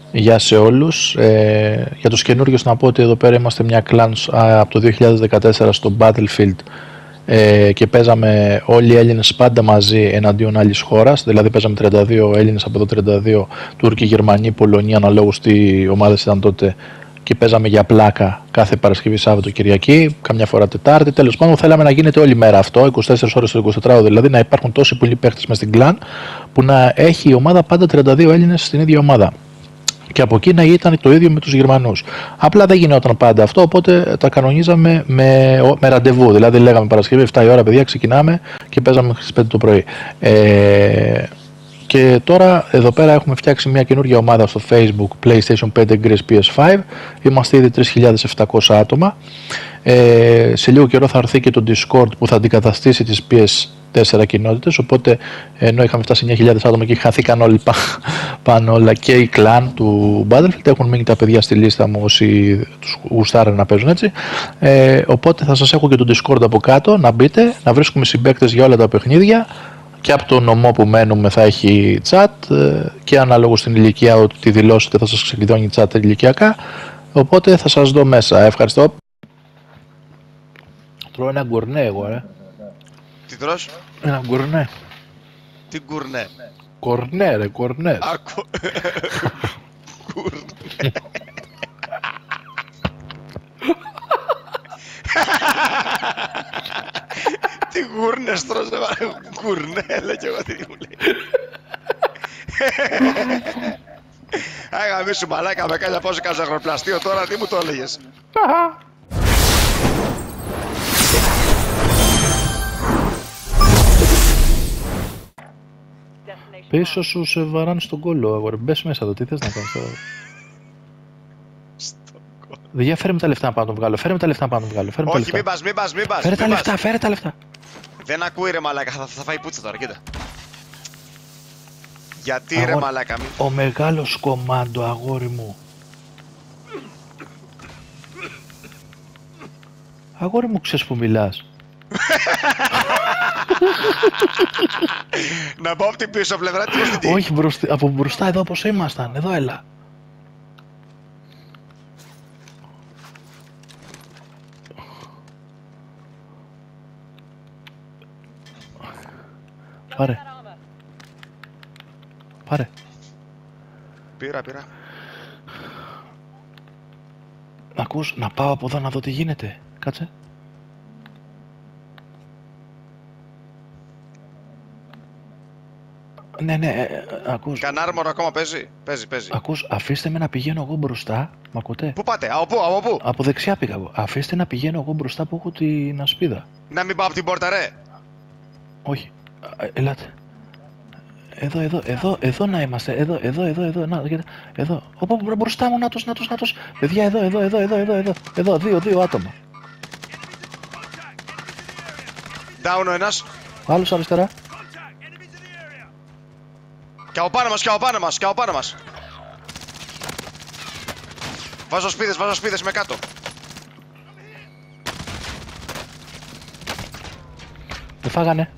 Γεια σε όλους. Για τους καινούριους να πω ότι εδώ πέρα είμαστε μια κλάν από το 2014 στο Battlefield και παίζαμε όλοι οι Έλληνες πάντα μαζί εναντίον άλλης χώρας. Δηλαδή παίζαμε 32 Έλληνες από εδώ, 32 Τούρκοι, Γερμανοί, Πολωνοί, αναλόγως τι ομάδες ήταν τότε, και παίζαμε για πλάκα κάθε Παρασκευή, Σάββατο, Κυριακή, καμιά φορά Τετάρτη. Τέλος πάντων, θέλαμε να γίνεται όλη μέρα αυτό, 24 ώρες το 24ωρο, δηλαδή να υπάρχουν τόσοι πολλοί παίχτες μες στην κλάν που να έχει η ομάδα πάντα 32 Έλληνες στην ίδια ομάδα. Και από εκεί να ήταν το ίδιο με τους Γερμανούς. Απλά δεν γινόταν πάντα αυτό, οπότε τα κανονίζαμε με ραντεβού. Δηλαδή λέγαμε Παρασκευή 7 η ώρα, παιδιά, ξεκινάμε και παίζαμε στις 5 το πρωί. Και τώρα εδώ πέρα έχουμε φτιάξει μια καινούργια ομάδα στο Facebook, PlayStation 5 Greece PS5. Είμαστε ήδη 3.700 άτομα. Σε λίγο καιρό θα έρθει και το Discord που θα αντικαταστήσει τις PS4 κοινότητες, οπότε ενώ είχαμε φτάσει 9.000 άτομα και χαθήκαν όλοι πάνω όλα και οι κλάν του Battlefield, έχουν μείνει τα παιδιά στη λίστα μου όσοι τους γουστάρουν να παίζουν έτσι. Οπότε θα σας έχω και το Discord από κάτω, να μπείτε, να βρίσκουμε συμπαίκτες για όλα τα παιχνίδια. Και από το νομό που μένουμε θα έχει chat και ανάλογο στην ηλικία ότι τη δηλώσετε θα σας ξεκλειδώνει chat ηλικιακά. Οπότε θα σας δω μέσα. Ευχαριστώ. Τρώω ένα γκουρνέ εγώ, Τι τρως? Ένα γκουρνέ. Τι γκουρνέ? Κορνέ ρε, κορνέ. Γκουρνέ. Τι γούρνες τρως, γκουρνέ, λέω κι εγώ τι μου λέει. Αγαμίσου μαλάκα, με κάνει πόσο καζαγροπλαστείο τώρα, τι μου το έλεγες? Πίσω σου σε βαράνε στον κόλλο, αγόρι. Μπες μέσα εδώ, τι θες να κάνεις τώρα? Για φέρε με τα λεφτά να πάω να τον βγάλω, φέρε με τα λεφτά να πάω να τον βγάλω. Όχι, μην πας. Φέρε τα λεφτά, φέρε τα λεφτά. Δεν ακούει ρε μαλάκα, θα φάει πούτσα τώρα, κοίτα. Γιατί ρε μαλάκα, μη... Ο μεγάλος κομμάντο, αγόρι μου. Αγόρι μου, ξέρεις που μιλάς? Να πάω από την πίσω πλευρά της προς την τι? Όχι, από μπροστά εδώ όπως ήμασταν, εδώ έλα. Πάρε. Πάρε. Πήρα. Ακούς, να πάω από εδώ να δω τι γίνεται. Κάτσε. Ναι, ακούς. Κανάρμορο ακόμα παίζει. Ακούς, αφήστε με να πηγαίνω εγώ μπροστά. Μ' ακούτε? Πού πάτε, από πού? Από δεξιά πήγα εγώ. Αφήστε να πηγαίνω εγώ μπροστά που έχω την ασπίδα. Να μην πάω από την πόρτα ρε. Όχι. Ελάτε. Εδώ να είμαστε. Εδώ. Να, εδώ. Μπροστά μου, νάτος. Παιδιά, εδώ. Δύο άτομα. Down ο ένας. Άλλος αριστερά. Και από πάνω μας. Βάζω σπίδες με κάτω. Με φάγανε.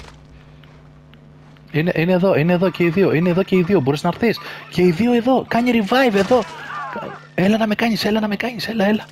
Είναι εδώ και οι δύο. Μπορείς να έρθεις. Και οι δύο εδώ. Κάνει revive εδώ. Έλα να με κάνεις. Έλα να με κάνεις.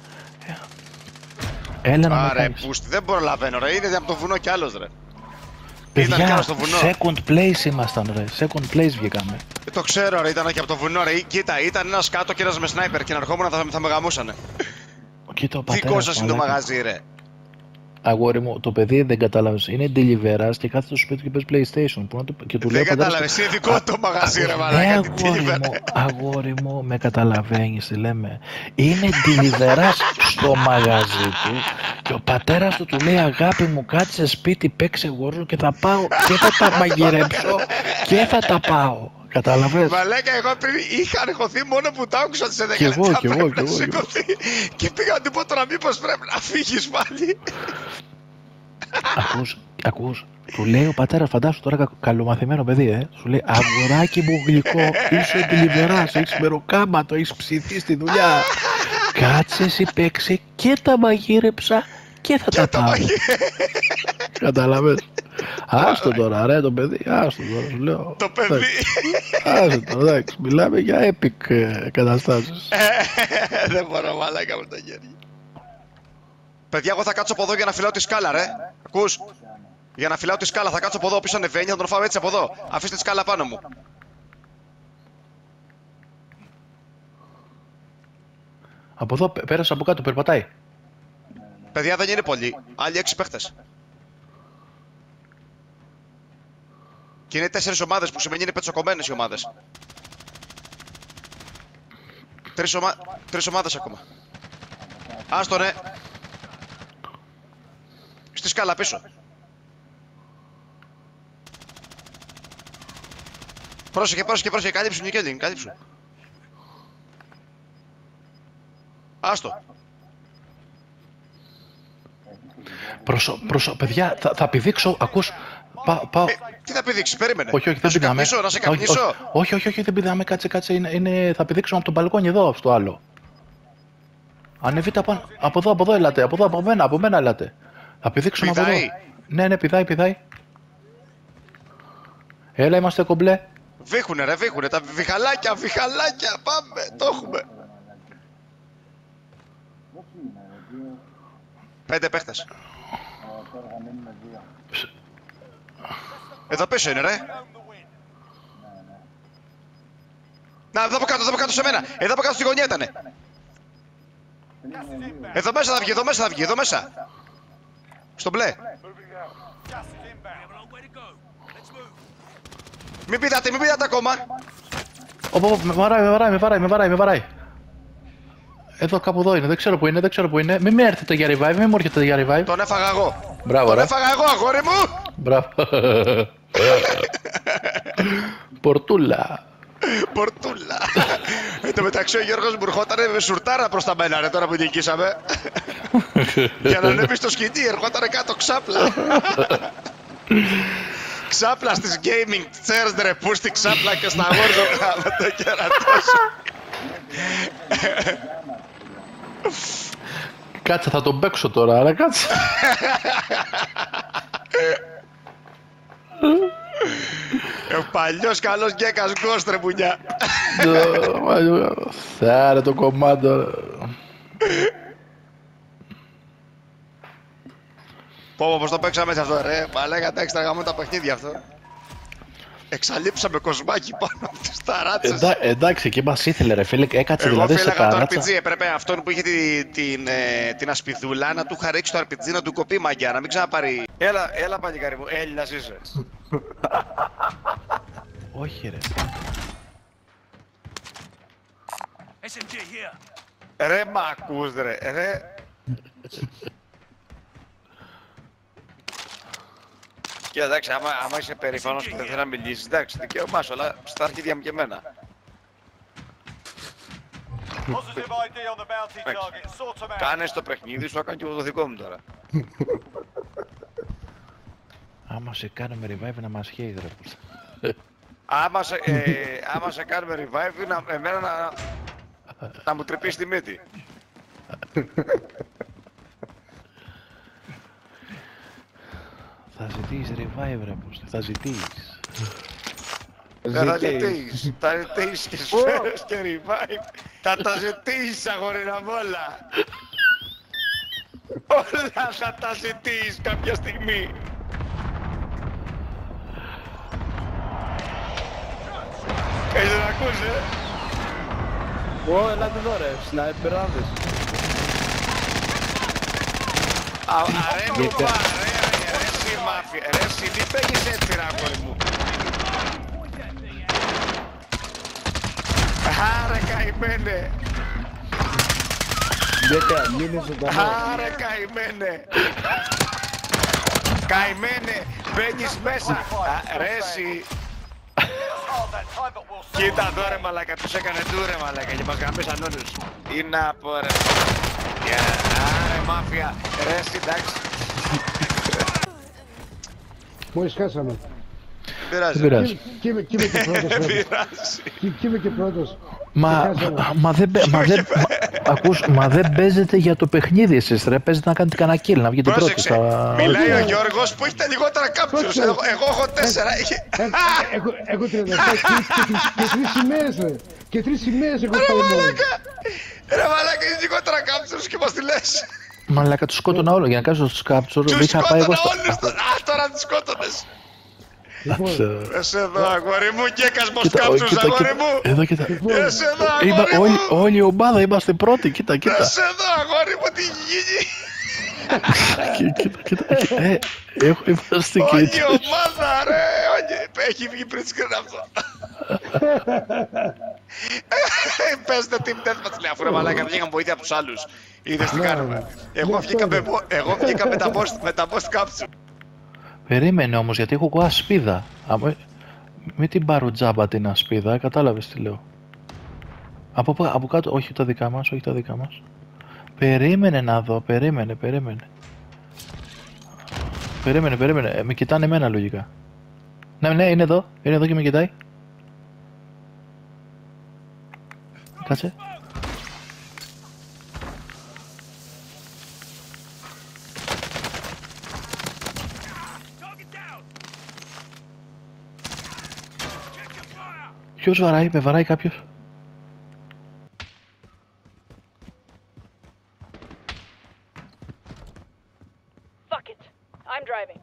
Άρε πούστη, δεν προλαβαίνω ρε. Είναι από το βουνό κι άλλος ρε. Παιδιά, second place ήμασταν ρε. Second place βγήκαμε. Το ξέρω ρε, ήταν και από το βουνό ρε. Κοίτα, ήταν ένας κάτω και ένας με σνάιπερ και να ερχόμουν θα με γαμούσανε. Δικό σας είναι το μαγαζί ρε. Αγόρι μου, το παιδί δεν κατάλαβες. Είναι deliverance και κάθεται στο σπίτι και παίζει PlayStation. Δεν κατάλαβες, είναι δικό το μαγαζί ρε μαλάκα. Αγόρι μου, με καταλαβαίνεις τι λέμε. Είναι deliverance στο μαγαζί του και ο πατέρας του λέει αγάπη μου κάτσε σπίτι παίξε γόρζο και θα πάω και θα τα μαγειρέψω και θα τα πάω. Κατάλαβες. Μαλάκα, εγώ πριν είχα αγχωθεί μόνο που τα άκουσα σε 10 λεπτά. Κι εγώ. Και πήγα να του πω τώρα μήπως πρέπει να φύγεις πάλι. Ακούς, του λέει ο πατέρας, φαντάσου τώρα καλομαθημένο παιδί, σου λέει αγοράκι μου γλυκό, είσαι deliverance, έχεις μεροκάματο, έχεις ψηθεί στη δουλειά. Κάτσε εσύ παίξε και τα μαγείρεψα Και θα τα πάρει. Καταλαβες. Άστο τώρα ρε το παιδί, άστο τώρα σου λέω. Το παιδί. Άστο τώρα, εντάξει, μιλάμε για epic καταστάσεις. Δεν μπορώ μαλάκα με τα χέρια. Παιδιά, εγώ θα κάτσω από εδώ για να φυλάω τη σκάλα ρε. Ακούς? Για να φυλάω τη σκάλα θα κάτσω από εδώ, όποιος ανεβαίνει θα τον φάω έτσι από εδώ. Αφήστε τη σκάλα πάνω μου. Από εδώ πέρασε από κάτω, περπατάει. Παιδιά, δεν είναι πολλοί. Άλλοι 6 παίχτες. Και είναι 4 ομάδες που σημαίνει είναι πετσοκομμένες οι ομάδες. 3 ομάδες ακόμα. Άστο ναι. Στη σκάλα πίσω. Πρόσεχε, κάλυψου Νικέλιν, κάλυψου. Άστο. Παιδιά, θα πηδήξω, ακούς, πάω. Τι θα πηδήξεις, περίμενε. Όχι, δεν πηδάμε. Να σε καπνίσω. Όχι, δεν πηδάμε, κάτσε, θα πηδήξω από τον μπαλκόνι εδώ, στο άλλο. Ανεβείτε από εδώ έλατε, από μένα έλατε. Θα πηδήξουμε από εδώ. Ναι, πηδάει. Έλα, είμαστε κομπλέ. Βήχουνε, τα βιχαλάκια, πάμε, το έχουμε. 5 παίχτες. Εδώ πίσω είναι ρε. Να, εδώ από κάτω σε μένα. Εδώ από κάτω στη γωνία ήτανε. Εδώ μέσα θα βγει, εδώ μέσα. Στο μπλε. Μην πηδάτε ακόμα. Με βαράει. Εδώ κάπου εδώ είναι, δεν ξέρω που είναι. Μην με έρθετε για revive, μην μου έρχεται για revive. Τον έφαγα εγώ. Μπράβο, τον έφαγα εγώ, αγόρι μου. Μπράβο. Πορτούλα. Εν τω μεταξύ ο Γιώργος μου ερχότανε με σουρτάρα προς τα μένα ρε τώρα που νικήσαμε. Για να ανέβει στο σκηνή ερχότανε κάτω ξάπλα. Ξάπλα στις gaming chairs ρε πούστη ξάπλα και στα γόρζο με το κερατό σου. Κάτσε, θα τον παίξω τώρα, άρα κάτσε. Ο παλιός καλός γκέκας γκόστρε μπουνιά. Άρα το κομμάτο. Πω πως το παίξαμε έτσι αυτό ρε. Μαλάκα εντάξει τα γαμώ τα παιχνίδια αυτό. Εξαλείψαμε κοσμάκι πάνω από τις ταράτσες. Εντάξει, και μας ήθελε ρε φίλε, έκατσε δηλαδή σε ταράτσα. Εγώ ταράτσα. το RPG, έπρεπε αυτόν που είχε την ασπιδούλα να του είχα ρίξει το RPG να του κοπεί μαγκιά, να μην ξαναπάρει. Έλα παλικάρι μου, Έλληνας είσαι. Όχι ρε. Ρε μ' ακούς ρε. Και εντάξει, άμα είσαι περήφανος και δεν θέλει να μιλήσεις, εντάξει, δικαίωμά σου, αλλά στα αρχίδια μου και εμένα. Κάνες το παιχνίδι σου, έκανε και εγώ το δικό μου τώρα. Άμα σε κάνουμε revive να μας χέει ρε. Άμα σε κάνουμε revive, εμένα να μου τρυπείς τη μύτη. Θα ζητήσεις revive ρε πως, θα ζητήσεις. Θα ζητήσεις, και σφαίρες και revive. Θα τα ζητήσεις αγορίνα μ' όλα. Όλα θα τα ζητήσεις κάποια στιγμή. Έχεις να ακούσει ελάτε εδώ ρε, σνάιπεράδες. Αρέ μου πά, ρε εσύ μάφια, ρε εσύ τι παίγεις έτσι ρε αγόρι μου. Άρε καημένε. Γιατί μείνε ζωντανό. Άρε καημένε. Καημένε, μπαίνεις μέσα. Ρε εσύ. Κοίτα εδώ ρε μαλάκα, τους έκανε του ρε μαλάκα και μας γαμίσαν όλους. Τι να πω ρε. Άρε μάφια, ρε εσύ εντάξει. Μόλις χάσαμε. πειράζει. Δεν πειράζει. Κι είμαι και πρώτος. Κι είμαι και πρώτος. Μα δεν παίζετε για το παιχνίδι εσείς ρε, παίζετε να κάνετε κανένα kill, να βγείτε πρώτοι. Πρόσεξε, μιλάει ο Γιώργος που έχει τα λιγότερα captures, εγώ έχω 4. Έχω 37 και 3 ημέρες ρε. Και 3 ημέρες έχω πάει μόνο. Ρε μαλάκα, έχεις λιγότερα captures και μας τη λες. Μαλάκα τους σκότωνα όλο, για να κάνω τους capture, Τους είχα πάει εγώ στο... σκότωνα όλους, τώρα τους σκότωνες. Εσύ εδώ αγόρι μου, και έκασμος Κοίτα, captures αγόρι μου. Εδώ κοίτα. Εσύ εδώ αγόρι μου. Όλη η ομάδα είμαστε πρώτοι, κοίτα. Εσύ εδώ αγόρι μου, τι έχει γίνει. Κοίτα. Είμαστε και Όλη έτσι. η ομάδα ρε, έχει βγει πριν screen αυτό. Πες το team deathmatch λέει, αφού ρε μαλάκα δεν είχαμε βοήθεια από τους άλλους. Είδες τι κάνουμε. Εγώ βγήκα με τα post capture. Περίμενε όμως, γιατί έχω εγώ ασπίδα. Μην την πάρω τζάμπα την ασπίδα, κατάλαβες τι λέω. Από κάτω, όχι τα δικά μας. Περίμενε να δω, περίμενε. Με κοιτάνε εμένα λογικά. Ναι, είναι εδώ και με κοιτάει. Κάτσε. Ποιος βαράει, με βαράει κάποιος. Fuck it. I'm driving.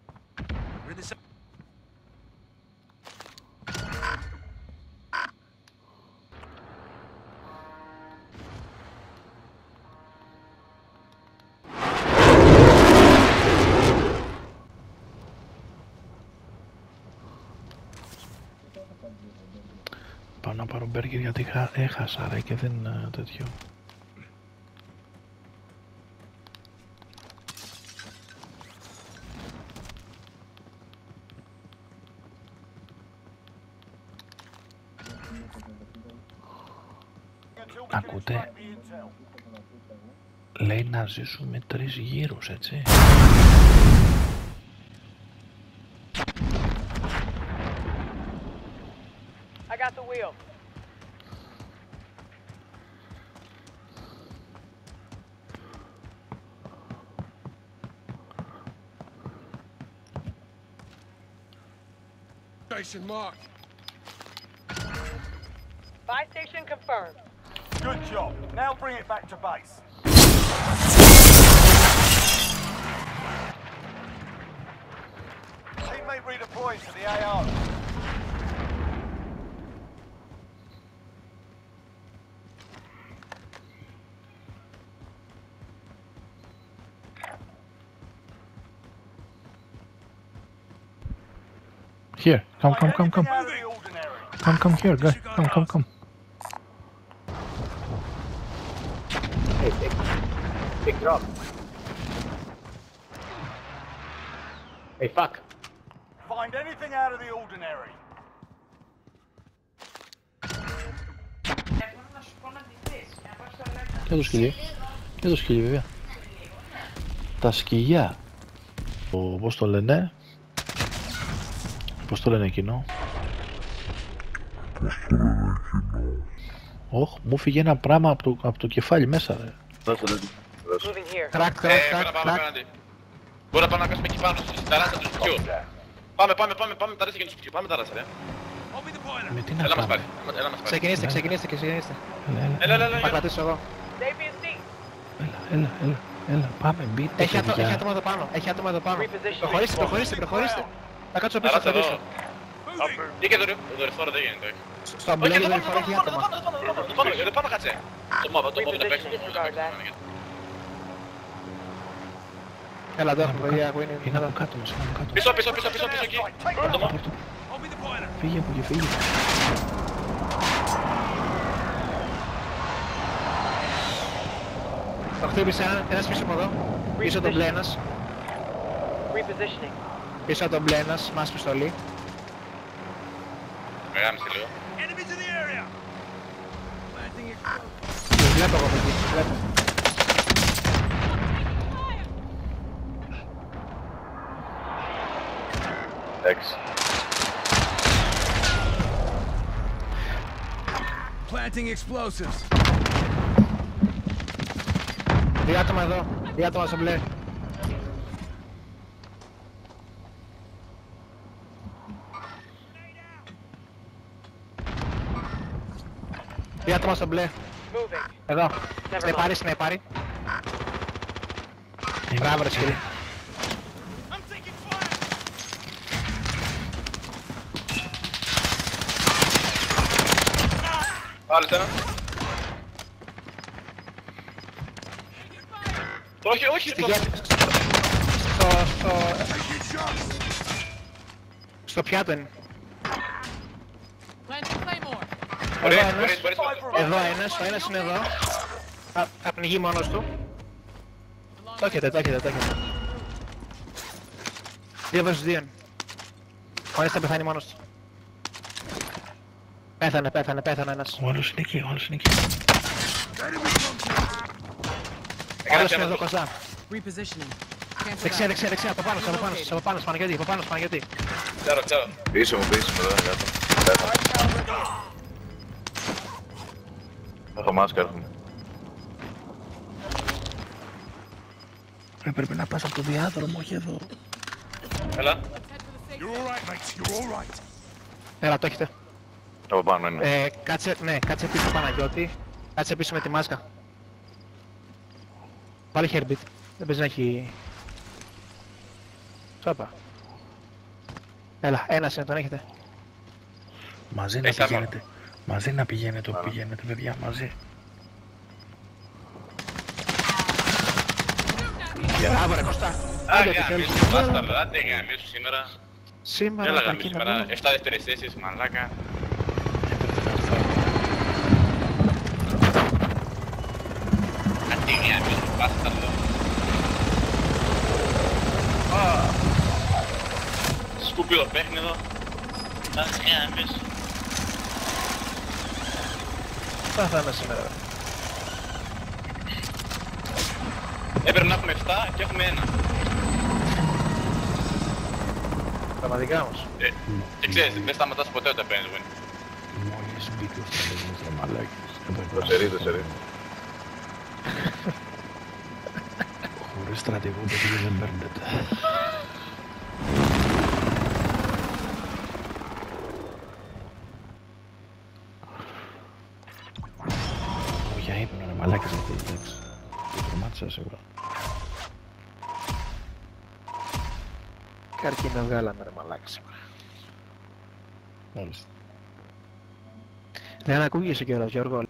Πάω να πάρω μπέργκερ γιατί έχασα ρε και δεν τέτοιο. Ακούτε, λέει να ζήσουμε 3 γύρους, έτσι. I got the wheel. Station marked. Buy station confirmed. Good job. Now bring it back to base. Teammate redeploys to the AO. Here, come. Out of the ordinary. Come here, guy. Come. Big drop. Hey, fuck. Find anything out of the ordinary. Και το σκυλί βέβαια. Τα σκυλιά. Πώς το λένε. Πώς το λένε εκείνο. Όχ, μου φύγε ένα πράγμα από το κεφάλι μέσα ρε. Moving here. Crack. Μπορεί να πάμε να κάνουμε εκεί πάνω στην ταράτσα του σπιτιού. Πάμε ταράτσα και του σπιτιού, πάμε ταράτσα ρε. Με τι να Έλα μας πάμε. πάρει, έλα μας πάρει. Ξεκινήστε. Έλα. Θα κρατήσω εγώ. Save your seat. Έλα, πάμε, μπείτε Έχει παιδιά. άτομα εδώ πάνω. Repositioning. Προχωρήστε. Θα κάτσω πίσω, Ταράτσα θα εδώ. πίσω. Ή και το ρηφόρο δεν γίνεται. Στο μπλε Όχι, δορυφόρο έχει άτομα. εδώ πάνω κάτσε. Το μόβ να παίξουμε. Έλα εδώ έχουμε παιδιά που είναι. Είναι από κάτω μας, είναι από κάτω. Πίσω εκεί. Το μόβ. Φύγε από εκεί, φύγε. Το χτύπησε ένας πίσω από εδώ. Πίσω από τον μπλε ένας. Repositioning. Πίσω από τον μπλε ένας, μας πιστολή. Με γάμισε λίγο. Τους βλέπω εγώ από εκεί, τους βλέπω. Εντάξει. Δύο άτομα εδώ. Δύο άτομα στο μπλε. Δύο άτομα στο μπλε. Moving. Εδώ. Σνεπάρει, σνεπάρει. Μπράβο ρε σκυλί. Άλλος ένα. Όχι, όχι, Στη γέφυρα. Στο πιάτο είναι. Ωραία, Εδώ ένας. μπορείς. Εδώ ένας, ο ένας είναι εδώ. Θα πνιγεί μόνος του. Το έχετε. Δύο versus δύο. Ο ένας θα πεθάνει μόνος του. Πέθανε ένας. Ο άλλος είναι εκεί, Άλλος είναι εδώ κοντά. Repositioning. Δεξιά, από πάνω, Παναγιώτη. Ξέρω. Πίσω μου, εδώ είναι κάτω. Έχω μάσκα, έρχομαι. Πρέπει να πας από το διάδρομο, όχι εδώ. Έλα. Έλα, το έχετε. Από πάνω είναι. Κάτσε πίσω Παναγιώτη. Κάτσε πίσω με τη μάσκα. Βάλε Herbit. Δεν παίζει να έχει... Σόπα. Έλα, ένας είναι, τον έχετε. Μαζί να πηγαίνετε. Μαζί να πηγαίνετε, παιδιά, μαζί. Μπράβο ρε Κωστά. Άντε γαμίσου σήμερα. Σήμερα Έλα τα γαμίσου κείμενα. σήμερα. 7 δεύτερες θέσεις, μαλάκα. Άντε γαμίσου, μπάσταρδο. Σκουπίδο παιχνίδο. Άντε γαμίσου. Θα είμαι σήμερα. Έπρεπε να έχουμε 7 και έχουμε 1. Πραγματικά όμως. Και ξέρεις, δεν σταματάς ποτέ όταν παίρνεις win. Μόλις μπήκε στα λέγεις ρε μαλάκες. Δοσερί. Χωρίς στρατηγό παιδί δεν παίρνετε. Για ύπνο ρε μαλάκες αυτή, εντάξει. Το τρομάτισα σίγουρα. Καρκίνο βγάλαμε ρε μαλάξι. Μάλιστα. Δεν ακούγεσαι κιόλας Γιώργο.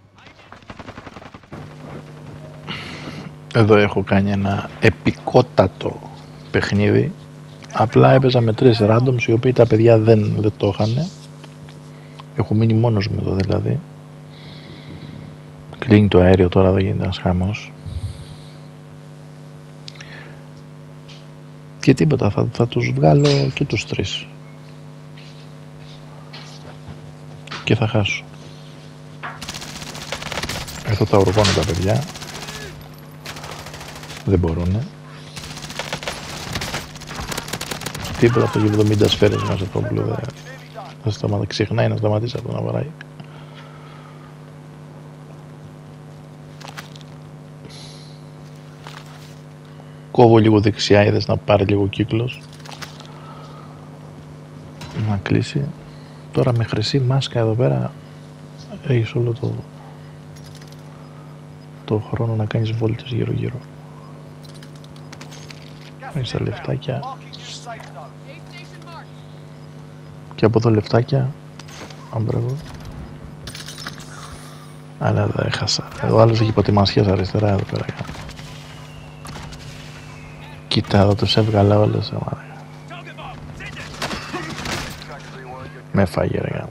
Εδώ έχω κάνει ένα επικότατο παιχνίδι. Απλά έπαιζα με 3 randoms οι οποίοι τα παιδιά δεν το είχαν. Έχω μείνει μόνος μου εδώ δηλαδή. Κλείνει το αέριο τώρα, εδώ γίνεται ένας χαμός. Και τίποτα, θα τους βγάλω και τους 3. Και θα χάσω. Εδώ τα οργώνω τα παιδιά. Δεν μπορούνε. Τίποτα από το 70 σφαίρες μέσα το όπλο δεν ξεχνάει να σταματήσει αυτό να βαράει. Κόβω λίγο δεξιά, είδες να πάρει λίγο κύκλος. Να κλείσει. Τώρα με χρυσή μάσκα εδώ πέρα έχεις όλο το χρόνο να κάνεις βόλτες γύρω γύρω. Έχεις τα λεφτάκια. Και από εδώ λεφτάκια. Άμπραβο. Αλλά δεν έχασα. Ο άλλος έχει ποτιμασιές αριστερά εδώ πέρα. Κοίτα εδώ τους έβγαλα όλες. Με φάγε ρε γάμο.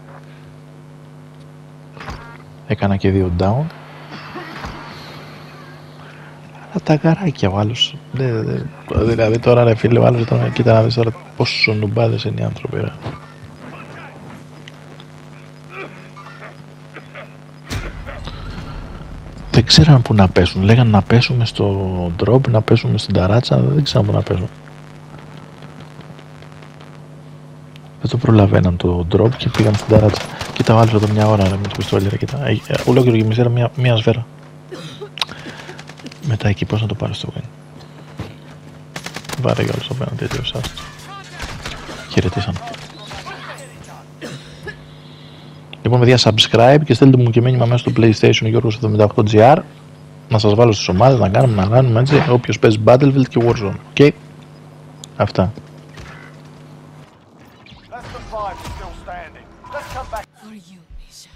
Έκανα και 2 down. Αλλά τα γαράκια ο άλλος. Δηλαδή τώρα ρε φίλε ο άλλος ήταν, κοίτα να δεις τώρα πόσο νουμπάδες είναι οι άνθρωποι ρε. Δεν ξέραν που να πέσουν. Λέγαν να πέσουμε στο drop, να πέσουμε στην ταράτσα. Δεν ξέραν που να πέσουν. Δεν το προλαβαίναν το drop και πήγαν στην ταράτσα. Κοίτα ο άλλος εδώ μια ώρα ρε, με το πιστόλι ρε, κοίτα. Ολόκληρο γεμισέρα μια σφαίρα. Μετά εκεί πώς να το πάρεις το win. Βάρε για όλους απέναντι έτσι εσάς. Χαιρετήσαν. Λοιπόν παιδιά, subscribe και στέλνετε μου και μήνυμα μέσα στο PlayStation Γιώργος 78GR. Να σας βάλω στις ομάδες, να κάνουμε έτσι, όποιος παίζει Battlefield και Warzone. Okay. Αυτά. Less than 5 is still standing. Let's come back. For you, Misha.